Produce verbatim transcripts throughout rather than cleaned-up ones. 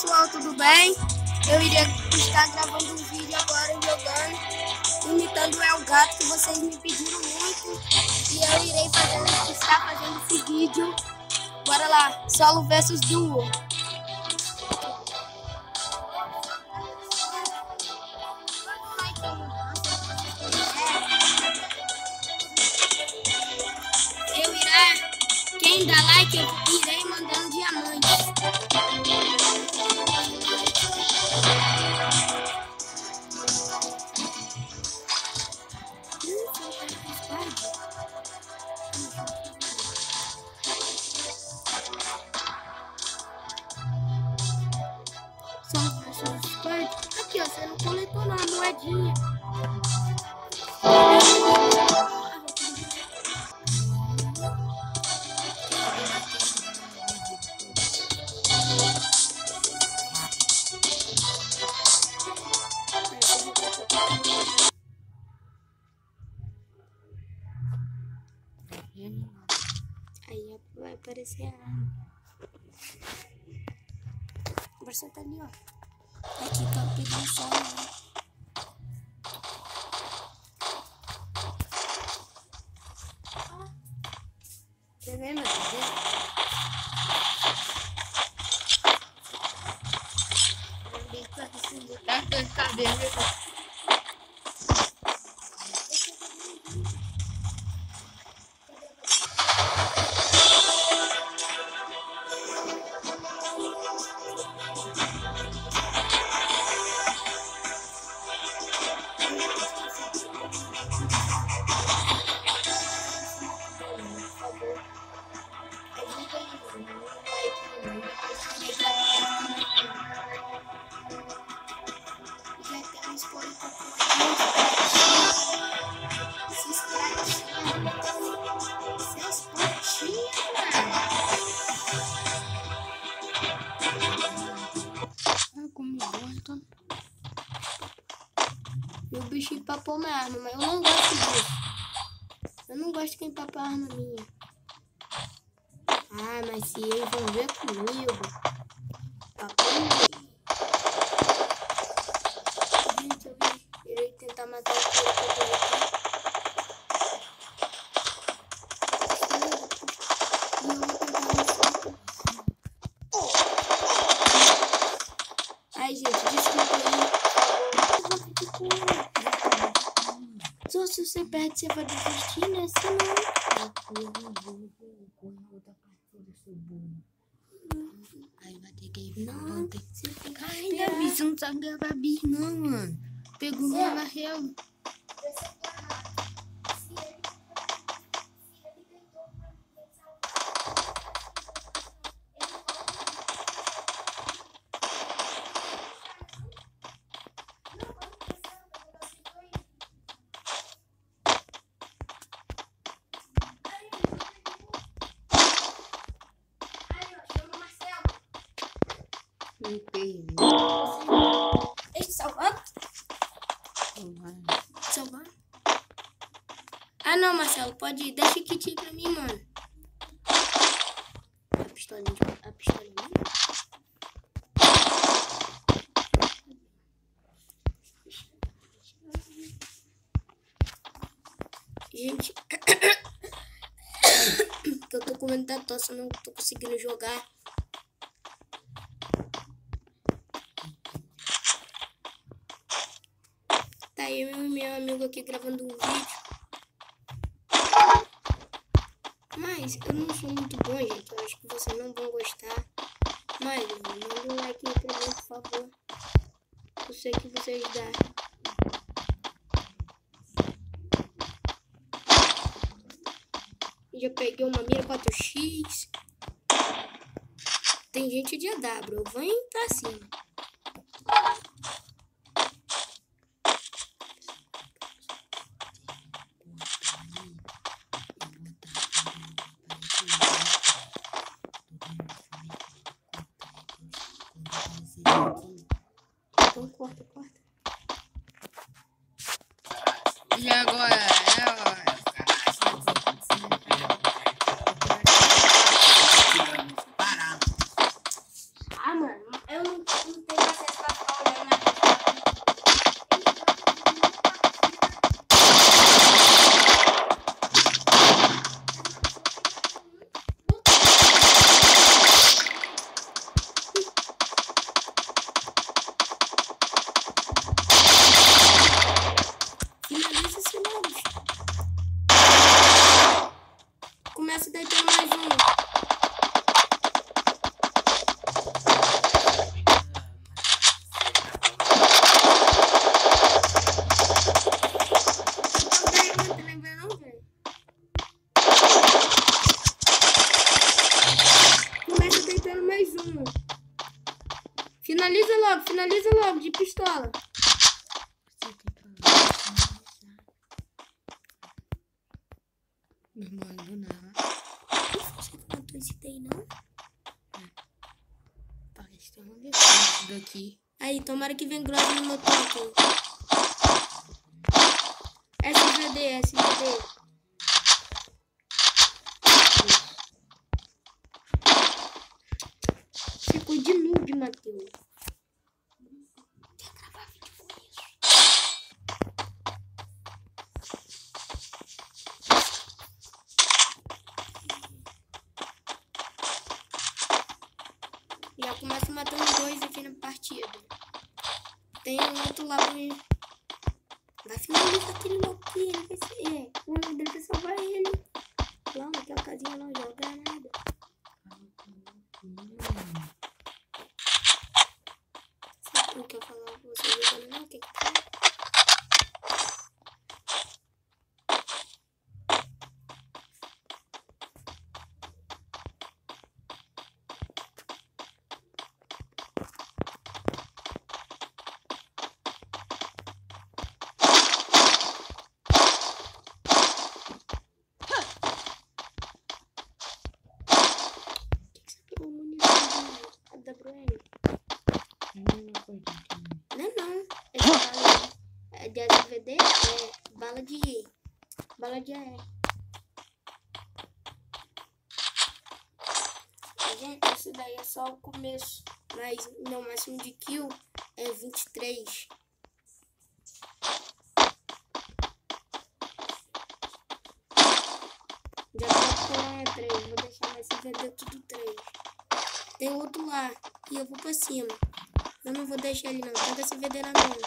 pessoal, tudo bem? Eu iria estar gravando um vídeo agora jogando, imitando o El Gato, que vocês me pediram muito. E eu irei fazer, estar fazendo esse vídeo. Bora lá, solo versus duo. Eu irei, quem dá like, eu irei mandando diamantes. Aqui, ó, você não coletou na moedinha. Aí vai aparecer a conversa tá ali, ó. Aqui tá pegando sol, né? Quer ver, meu Deus? Tá com cabelo. E o bicho empapou minha arma, mas eu não gosto disso. Eu não gosto que empapa a arma minha. Ah, mas se eles vão ver comigo. Papou minha. Gente, eu irei tentar matar o cara que eu tô aqui. E eu vou pegar um Ai, gente, desculpa aí. Só se você perde, você vai desistir, né? Se não... Eu não vou, vou outra partida, seu burro. Aí vai ter que ir. Não, tem que ser. Ai, Gabi, você não sabe gravar bis, não, mano. Pegou no na real. Me perdi. Ei, salvando? Salvando? Ah, não, Marcelo, pode ir. Deixa o kit pra mim, mano. A pistolinha. A pistolinha. Gente. Eu tô com muita tosse, não tô conseguindo jogar. Tá eu e meu amigo aqui gravando um vídeo. Mas eu não sou muito bom, gente. Eu acho que vocês não vão gostar. Mas manda um like aí pra mim, por favor. Eu sei que vocês dão. Já peguei uma mira quatro X. Tem gente de A W. Eu vou pra cima. Então corta, corta. E agora? É agora. Ah, mano, eu não. começa deitando mais um. Não tá lembrando não, velho? Começa deitando mais um. Finaliza logo, finaliza logo, de pistola. Meu irmão, não nada. Você contou esse daí, não? Parece que tem um defeito daqui. Aí, tomara que venha grossa no meu toque. S V D, S V D. Ficou de noob, Matheus. Quer gravar vídeo com isso? Já começa matando dois aqui na partida. Tem um outro lá pra mim. Vai finalizar aquele louco aqui, ele vai ser. É, o amigo dele vai salvar ele. Lá naquela casinha não joga nada. Sabe o que eu falar pra vocês jogando não? O que que tá? Da Bruno. Não é não. É de bala é de S V D, é bala de. Bala de A R. Gente, esse daí é só o começo. Mas meu máximo de kill é vinte e três. Já tô com três. Vou deixar mais S V D tudo três. Tem outro lá. E eu vou pra cima. Eu não vou deixar ele não. Pega esse V D na mão.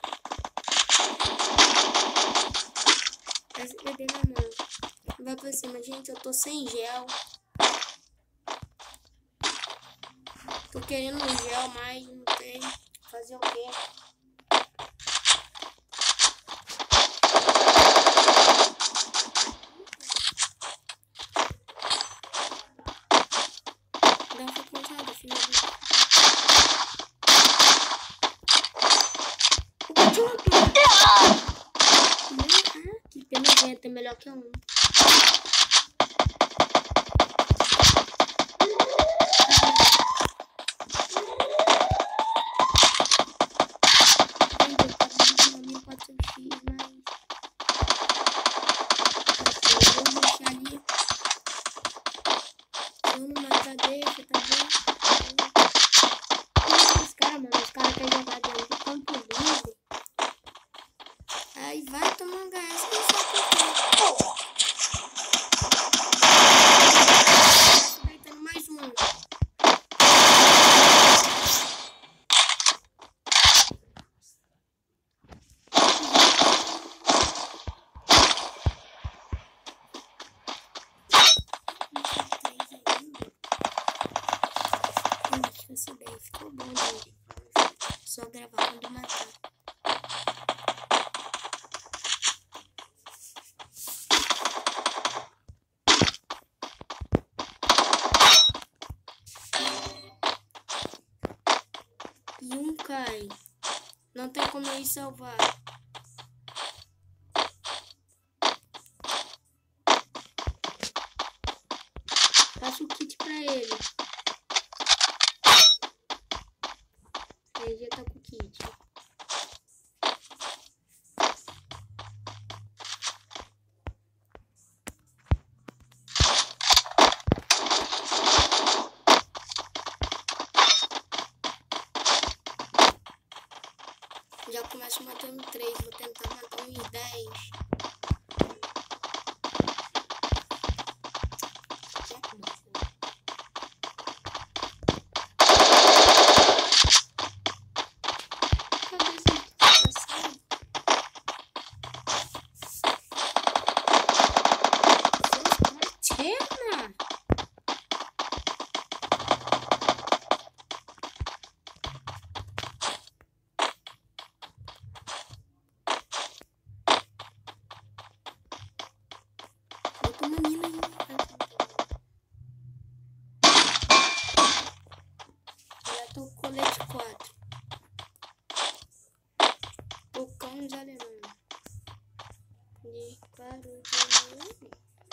Esse V D na mão. Vai pra cima. Gente, eu tô sem gel. Tô querendo um gel, mas não tem. Fazer o quê? Não foi cansado, filho. Ah, que pena, é melhor que um. Aí vai tomar um gás que não sabe o que. Deitando mais um. Esse daí ficou bom, gente. Só gravar quando matar. E um cai. Não tem como eu ir salvar. Passa o kit pra ele. Ele já tá com o kit. Já começo matando três, vou tentar matar uns dez. Cadê esse desgraçado? uma mina aí. Já tô com colete quatro. Tocando os alemães. Disparo de novo.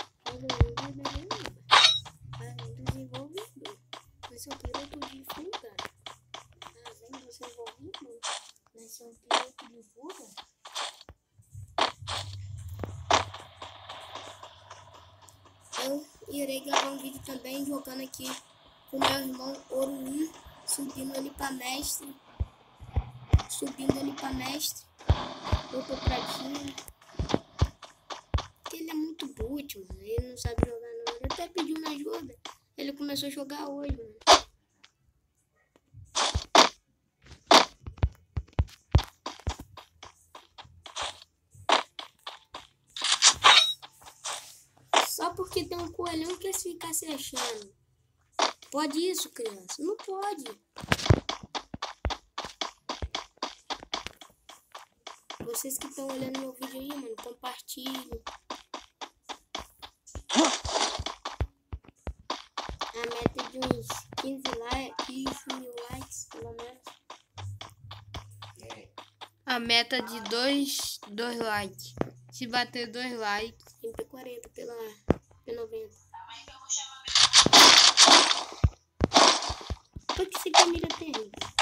Desenvolvido. Mas é um piloto de fuga. Além do desenvolvido, mas é um piloto de fuga. Eu irei gravar um vídeo também jogando aqui com meu irmão Ouro um, subindo ele pra mestre. Subindo ele pra mestre. Eu tô pratinho. Porque ele é muito boot, mano. Ele não sabe jogar não. Ele até pediu uma ajuda. Ele começou a jogar hoje, mano. Só porque tem um coelhão que eles ficam se achando. Pode isso, criança? Não pode. Vocês que estão olhando meu vídeo aí, mano, compartilhem. A meta de uns quinze likes, quinze mil likes, pelo menos. A meta de dois, dois likes. Se bater dois likes. M P quarenta pela P noventa. Por que você tem mira terrível?